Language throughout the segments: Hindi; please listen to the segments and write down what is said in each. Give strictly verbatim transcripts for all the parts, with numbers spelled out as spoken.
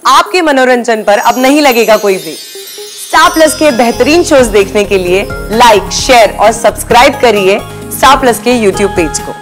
आपके मनोरंजन पर अब नहीं लगेगा कोई ब्रेक। स्टार प्लस के बेहतरीन शोज देखने के लिए लाइक, शेयर और सब्सक्राइब करिए स्टार प्लस के यूट्यूब पेज को।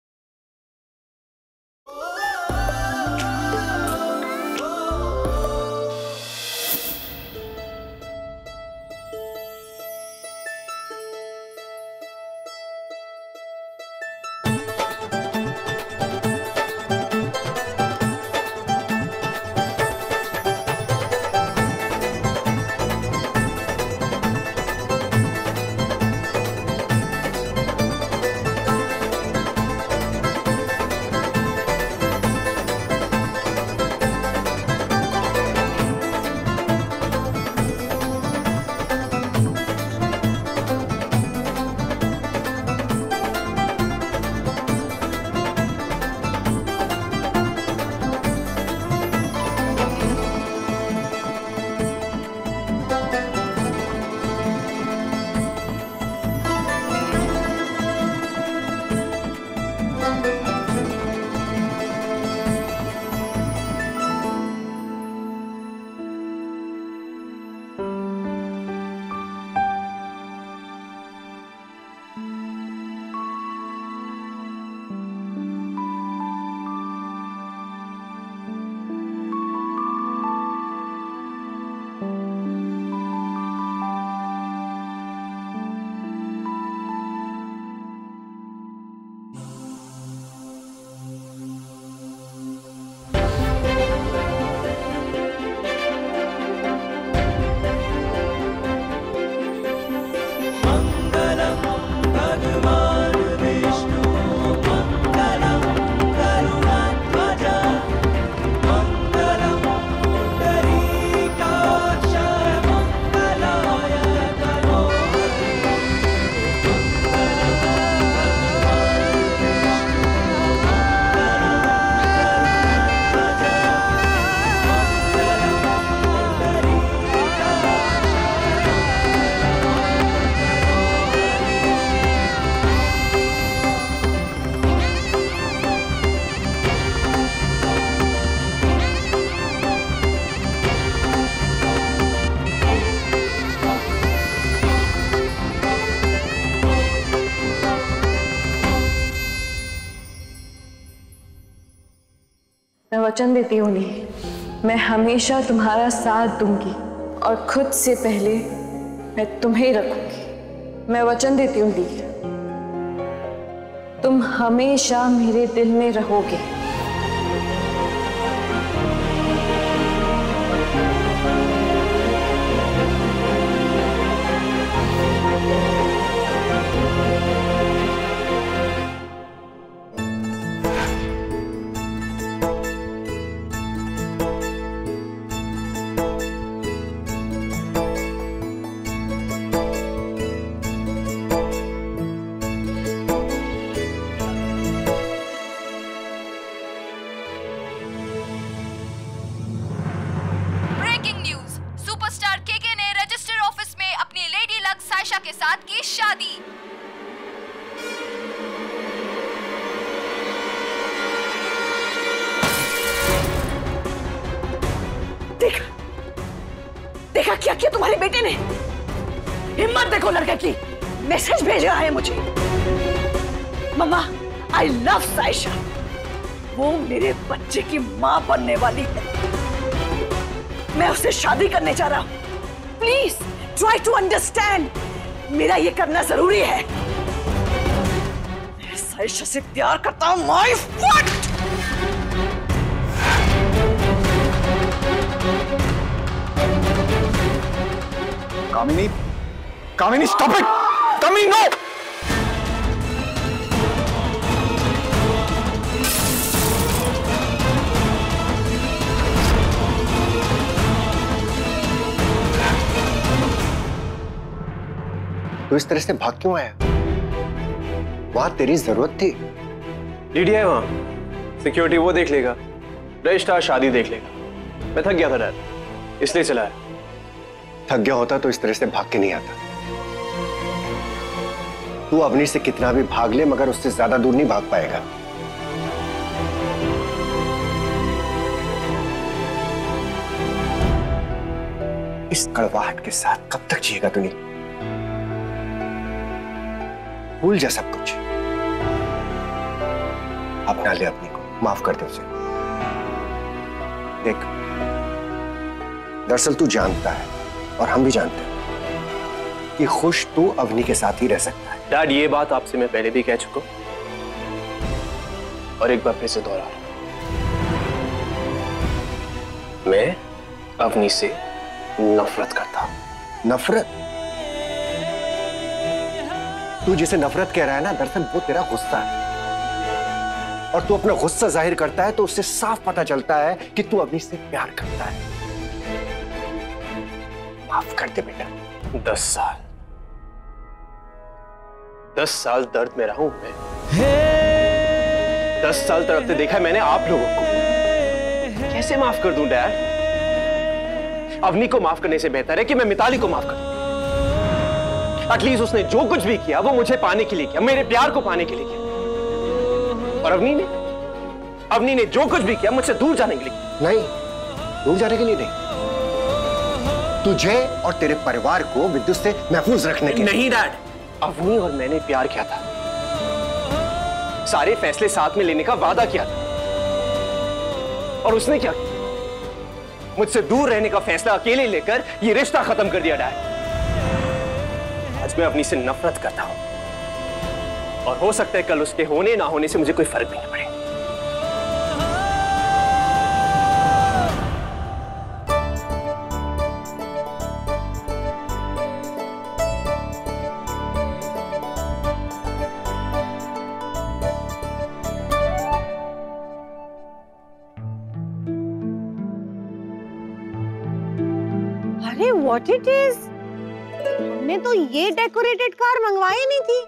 मैं वचन देती हूँ ली, मैं हमेशा तुम्हारा साथ दूंगी और खुद से पहले मैं तुम्हें रखूंगी। मैं वचन देती हूँ ली, तुम हमेशा मेरे दिल में रहोगे। के साथ की शादी। देखा देखा क्या किया तुम्हारे बेटे ने। हिम्मत देखो लड़के की, मैसेज भेज रहा है मुझे। मम्मा आई लव साइशा, वो मेरे बच्चे की मां बनने वाली है। मैं उससे शादी करने जा रहा हूं। प्लीज ट्राई टू अंडरस्टैंड, मेरा ये करना जरूरी है। मैं साइशा से प्यार करता हूं। My foot. Kamini, Kamini stop it. Kamini no. तू इस तरह से भाग क्यों आया? वहां तेरी जरूरत थी। लीडिया है वहां, सिक्योरिटी वो देख लेगा, रजिस्ट्रार शादी देख लेगा। मैं थक गया था डैड, इसलिए चला है। थक गया होता तो इस तरह से भाग के नहीं आता। तू अवनी से कितना भी भाग ले मगर उससे ज्यादा दूर नहीं भाग पाएगा। इस कड़वाहट के साथ कब तक जिएगा तूने? भूल जा सब कुछ, अपना ले अपनी को, माफ कर दे उसे। देख, दरअसल तू जानता है और हम भी जानते हैं कि खुश तू अवनी के साथ ही रह सकता है। डैड, ये बात आपसे मैं पहले भी कह चुका हूं और एक बार फिर से दोहरा रहा हूं, मैं अवनी से नफरत करता हूं। नफरत? तू जिसे नफरत कह रहा है ना, दरअसल वो तेरा गुस्सा है, और तू अपना गुस्सा जाहिर करता है तो उससे साफ पता चलता है कि तू अवनी से प्यार करता है। माफ कर दे बेटा। दस साल दस साल दर्द में रहा हूं मैं। दस साल तड़पते देखा है मैंने आप लोगों को। कैसे माफ कर दूं डैड? अवनी को माफ करने से बेहतर है कि मैं मिताली को माफ कर दूं। एटलीस्ट उसने जो कुछ भी किया वो मुझे पाने के लिए किया, मेरे प्यार को पाने के लिए किया। और अवनी ने अवनी ने जो कुछ भी किया मुझसे दूर जाने के लिए। नहीं, दूर जाने के लिए नहीं, तुझे और तेरे परिवार को विद्युत से महफूज रखने के लिए। नहीं डैड, अवनी और मैंने प्यार किया था, सारे फैसले साथ में लेने का वादा किया था, और उसने क्या किया? मुझसे दूर रहने का फैसला अकेले लेकर ये रिश्ता खत्म कर दिया डैड। आज मैं अवनी से नफरत करता हूं, और हो सकता है कल उसके होने ना होने से मुझे कोई फर्क भी नहीं पड़े। अरे व्हाट इट इज, हमने तो ये डेकोरेटेड कार मंगवाई नहीं थी।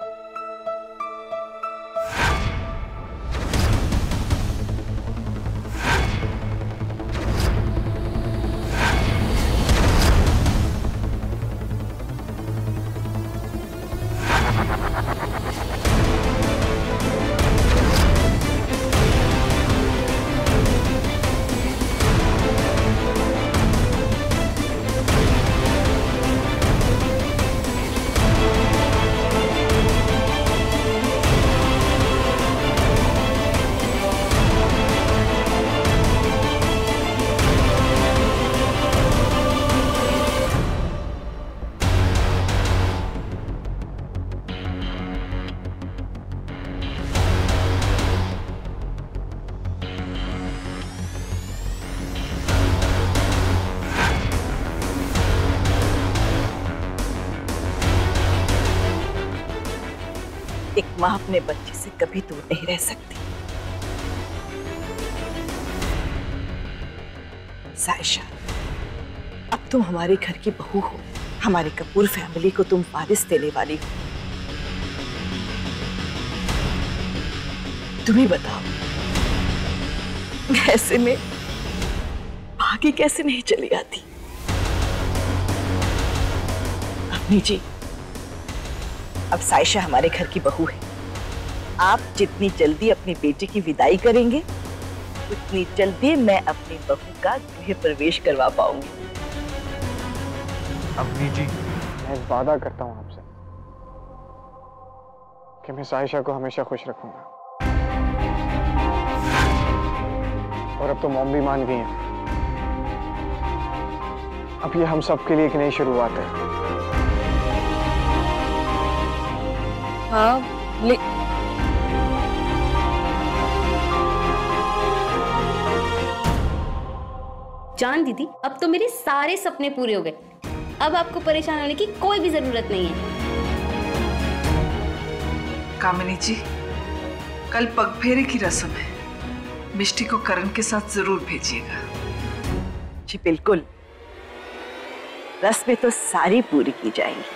एक माँ अपने बच्चे से कभी दूर नहीं रह सकती। साइशा, अब तुम हमारे घर की बहू हो, हमारी कपूर फैमिली को तुम वारिस देने वाली हो। तुम ही बताओ, ऐसे में भागी कैसे नहीं चली आती? अम्मी जी, अब साइशा हमारे घर की बहू है। आप जितनी जल्दी अपनी बेटी की विदाई करेंगे, उतनी जल्दी मैं अपनी बहू का गृह प्रवेश करवा पाऊंगी। अम्मी जी, मैं वादा करता हूँ आपसे कि मैं साइशा को हमेशा खुश रखूंगा। और अब तो मॉम भी मान गई हैं। अब ये हम सबके लिए एक नई शुरुआत है। हाँ, ले... जान दीदी, अब तो मेरे सारे सपने पूरे हो गए। अब आपको परेशान होने की कोई भी जरूरत नहीं है। कामिनी जी, कल पगफेरे की रस्म है, मिष्टी को करण के साथ जरूर भेजिएगा। जी बिल्कुल, रस्में तो सारी पूरी की जाएंगी।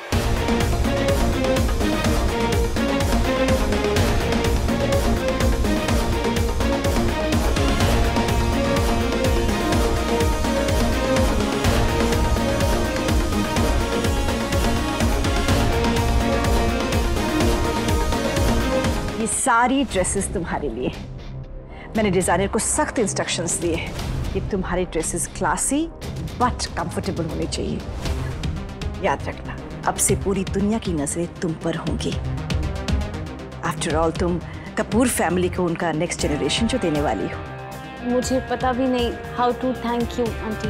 ये सारी ड्रेसेस तुम्हारे लिए। मैंने डिजाइनर को सख्त इंस्ट्रक्शंस दिए हैं कि तुम्हारी ड्रेसेस क्लासी बट कंफर्टेबल होनी चाहिए। याद रखना, अब से पूरी दुनिया की नजरें तुम पर होंगी। आफ्टर ऑल तुम कपूर फैमिली को उनका नेक्स्ट जनरेशन जो देने वाली हो। मुझे पता भी नहीं how to thank you aunty.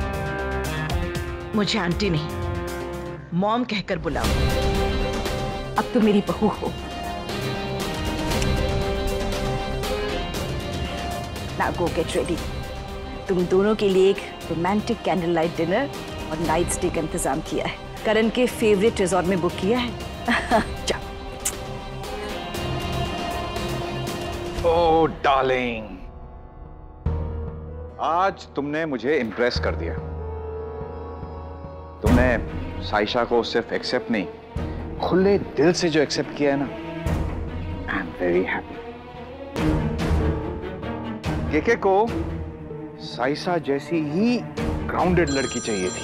मुझे आंटी नहीं, मॉम कहकर बुलाओ। अब तो मेरी बहू हो। Now go get ready. तुम दोनों के लिए एक रोमांटिक कैंडल लाइट डिनर और नाइट स्टे का इंतजाम किया है। करण के फेवरेट रिजॉर्ट में बुक किया है। जाओ। ओह डार्लिंग, आज तुमने मुझे इम्प्रेस कर दिया। तुमने साइशा को सिर्फ एक्सेप्ट नहीं, खुले दिल से जो एक्सेप्ट किया है ना, I am very happy. KK को साइशा जैसी ही ग्राउंडेड लड़की चाहिए थी।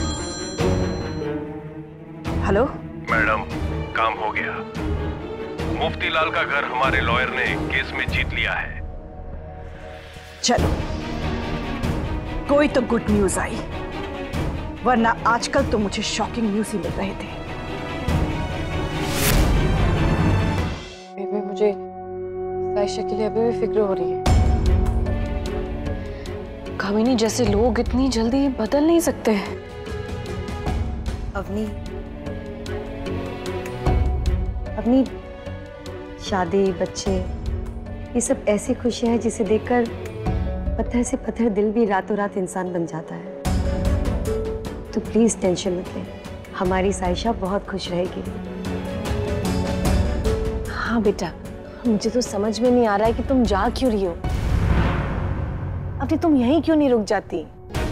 हेलो मैडम, काम हो गया। मुफ्ती लाल का घर हमारे लॉयर ने केस में जीत लिया है। चलो, कोई तो गुड न्यूज आई, वरना आजकल तो मुझे शॉकिंग न्यूज ही मिल रहे थे। बेबी, मुझे साइशा के लिए अभी भी फिक्र हो रही है। कामिनी जैसे लोग इतनी जल्दी बदल नहीं सकते हैं। अवनी, अपनी शादी, बच्चे, ये सब ऐसी खुशियां हैं जिसे देखकर पत्थर से पत्थर दिल भी रातों रात इंसान बन जाता है। तो प्लीज टेंशन मत ले, हमारी साइशा बहुत खुश रहेगी। हाँ बेटा, मुझे तो समझ में नहीं आ रहा है कि तुम जा क्यों रही हो। अभी तुम यहीं क्यों नहीं रुक जाती?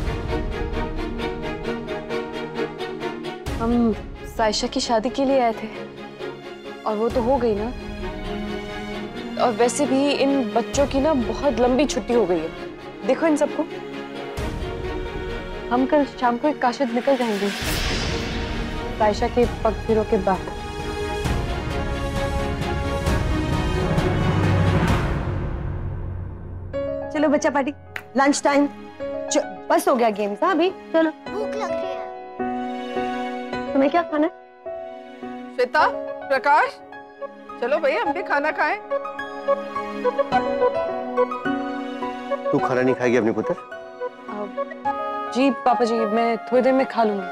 हम साइशा की शादी के लिए आए थे और वो तो हो गई ना। और वैसे भी इन बच्चों की ना बहुत लंबी छुट्टी हो गई है। देखो इन सबको, हम कल शाम को एक काशिद निकल जाएंगे साइशा के पग फिरों के बाद। चलो बच्चा पार्टी, लंच टाइम, बस हो गया गेम्स। हाँ अभी चलो। भूख लग रही है। तुम्हें क्या खाना है? श्वेता, प्रकाश, चलो भैया हम भी खाना खाएं। तू खाना नहीं खाएगी अपने पुत्र? जी पापा जी, मैं थोड़ी देर में खा लूंगी।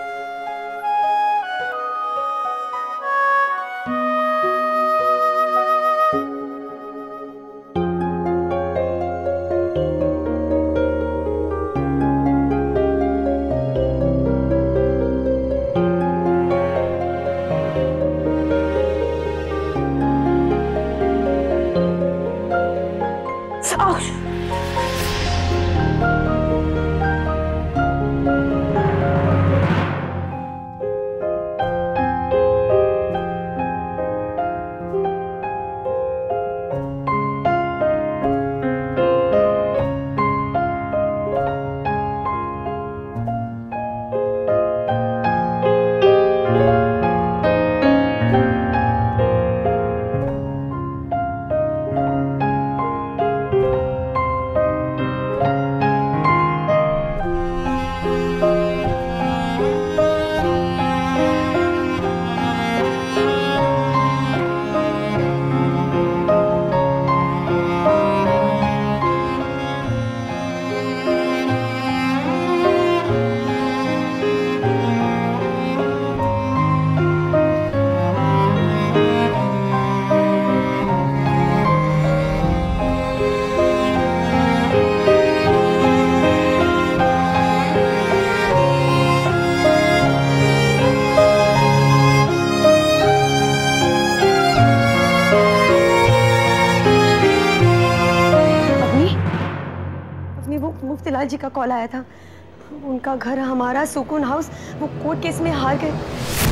मुफ्तीलाल जी का कॉल आया था। उनका घर हमारा सुकून हाउस, वो कोर्ट केस में हार गए,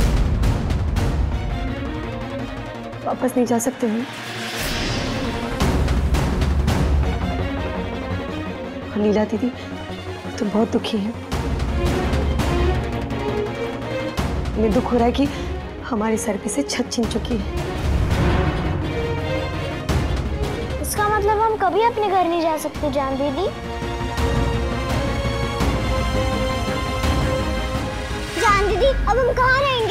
वापस नहीं जा सकते हैं। और लीला दीदी तो बहुत दुखी है। उन्हें दुख हो रहा है कि हमारे सर पे से छत छीन चुकी है। इसका मतलब हम कभी अपने घर नहीं जा सकते जान दीदी? अब हम कहाँ रहेंगे?